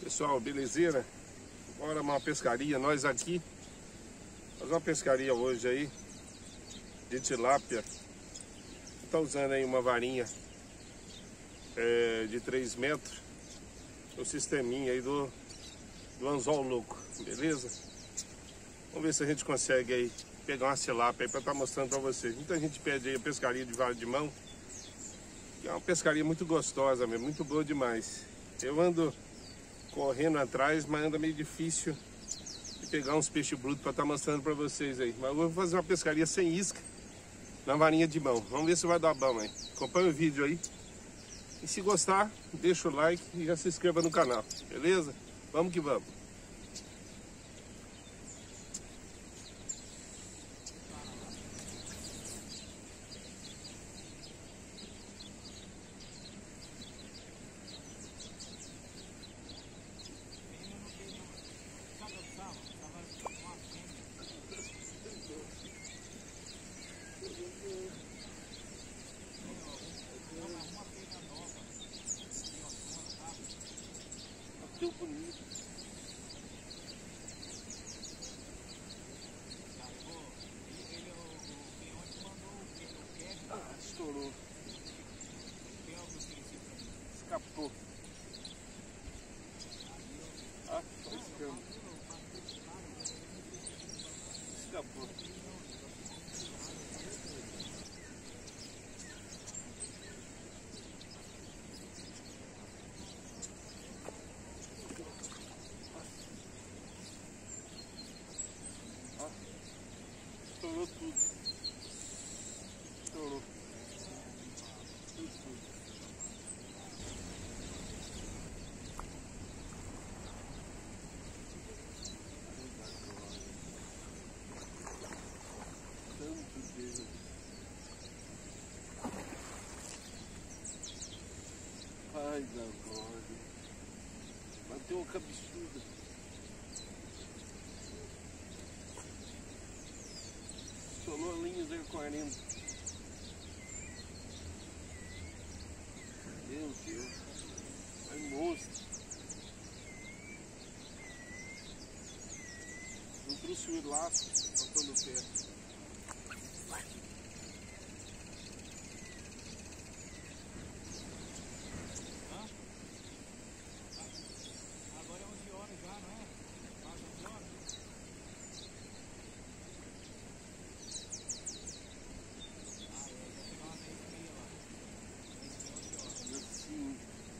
Pessoal, belezeira? Bora uma pescaria, nós aqui. Fazer uma pescaria hoje aí de tilápia. Tá usando aí uma varinha de 3 metros. O sisteminha aí do anzol louco, beleza? Vamos ver se a gente consegue aí pegar uma tilápia aí pra estar mostrando pra vocês. Muita gente pede aí a pescaria de vara de mão, que é uma pescaria muito gostosa mesmo, muito boa demais. Eu ando correndo atrás, mas anda meio difícil de pegar uns peixes brutos para estar mostrando para vocês aí. Mas eu vou fazer uma pescaria sem isca na varinha de mão. Vamos ver se vai dar bom aí. Acompanha o vídeo aí. E se gostar, deixa o like e já se inscreva no canal, beleza? Vamos que vamos. Deu bonito. Ah, estourou. Escapou. Ah, escapou. Escapou. Estourou tudo. Estourou. Tudo. Tanto Deus. Ai da glória. Bateu uma cabeçuda. Solou a linha 040. Meu Deus. Vai monstro. Não trouxe o laço pra pôr no pé. Agora é 11 horas já, não é? Quase 11 horas. Assim.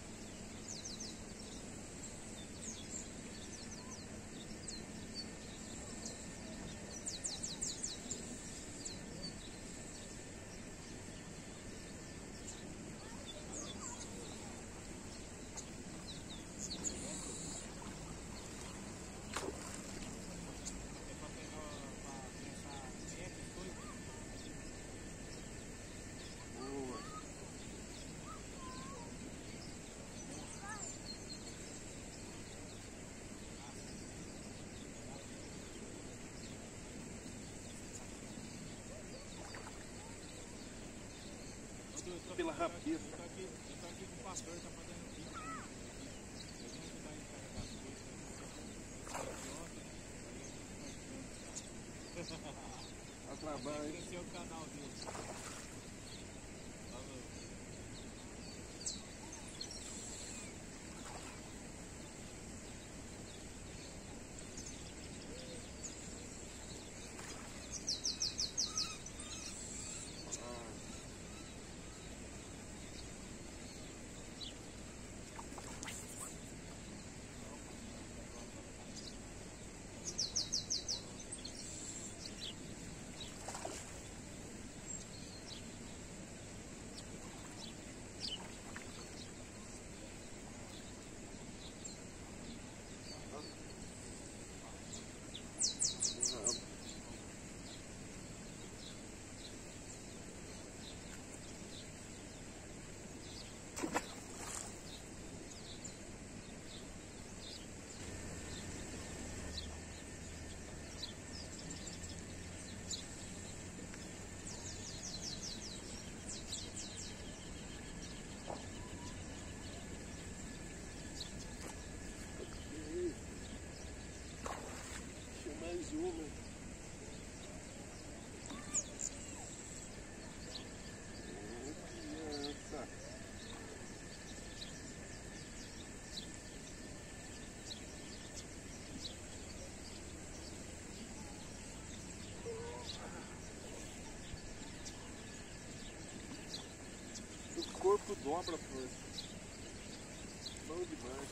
Pela rapidez. Eu tô aqui com o pastor, tá fazendo vídeo. Eu vou ajudar ele a carregar as coisas. A trabalho. Esse é o canal dele. Falou. dobra a força. Bom demais.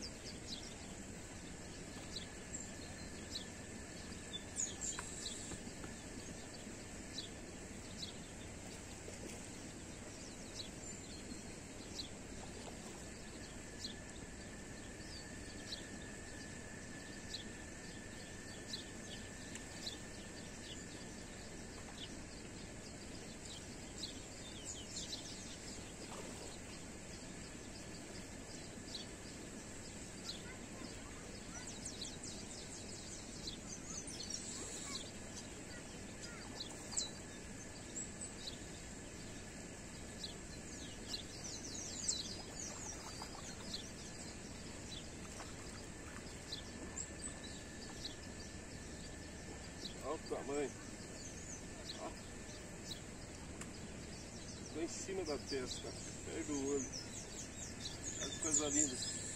Olha o tamanho. Ó. Tô em cima da testa, perto do olho. Olha que coisa linda.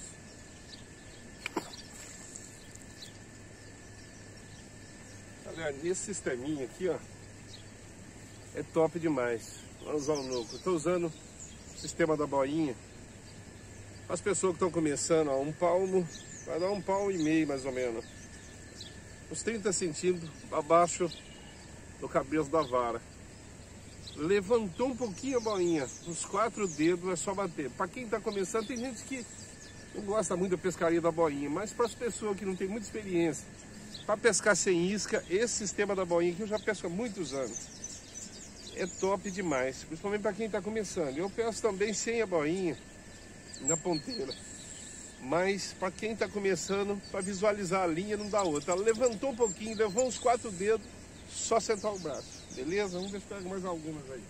Olha, nesse sisteminha aqui, ó, é top demais. Vamos usar o novo. Eu tô usando o sistema da boinha. As pessoas que estão começando, ó, um palmo, vai dar 1,5 palmo mais ou menos. Uns 30 centímetros abaixo do cabeço da vara. Levantou um pouquinho a boinha, uns 4 dedos é só bater. Para quem está começando, tem gente que não gosta muito da pescaria da boinha, mas para as pessoas que não tem muita experiência, para pescar sem isca, esse sistema da boinha que eu já pesco há muitos anos, é top demais, principalmente para quem está começando. Eu pesco também sem a boinha, na ponteira. Mas para quem está começando, para visualizar a linha não dá outra. Ela levantou um pouquinho, levou uns 4 dedos, só sentar o braço. Beleza? Vamos ver se pega mais algumas aí.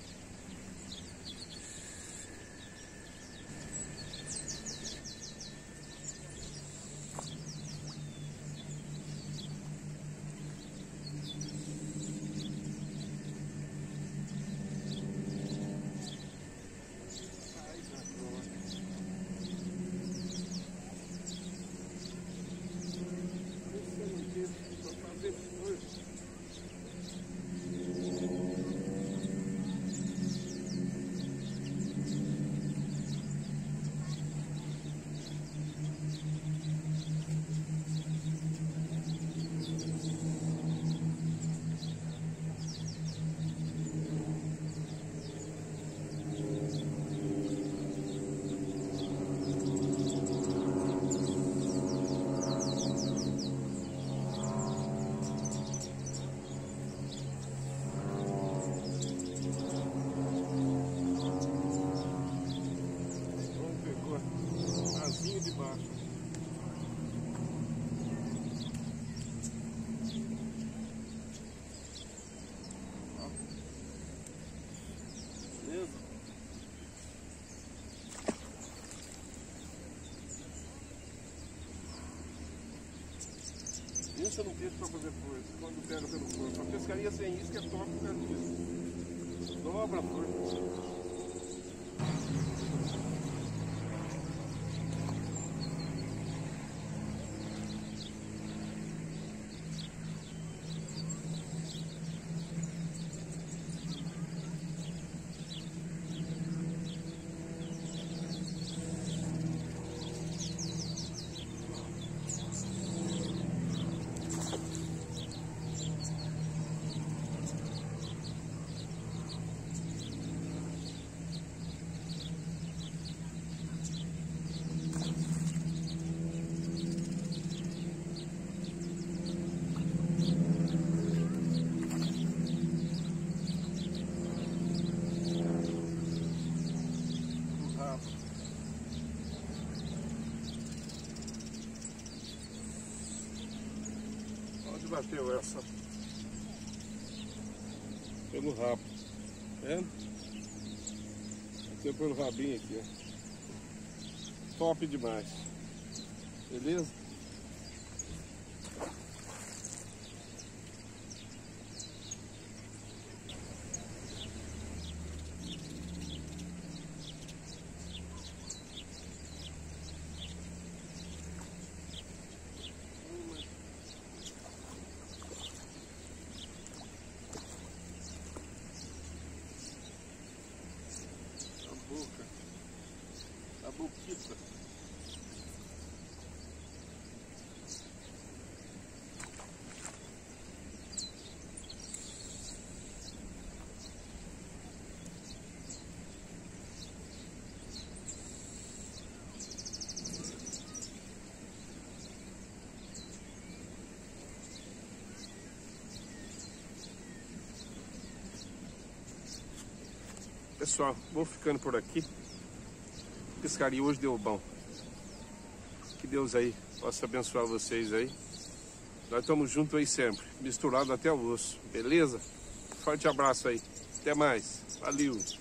Pensa no peixe para fazer força, quando pega pelo corpo. A pescaria sem isca é top por causa disso. Dobra a força. Bateu essa pelo rabo, né? Bateu pelo rabinho aqui, ó. Top demais, beleza? Boca. Pessoal, vou ficando por aqui. Pescaria hoje deu bom. Que Deus aí possa abençoar vocês aí. Nós estamos juntos aí sempre, misturado até o osso, beleza? Forte abraço aí. Até mais. Valeu.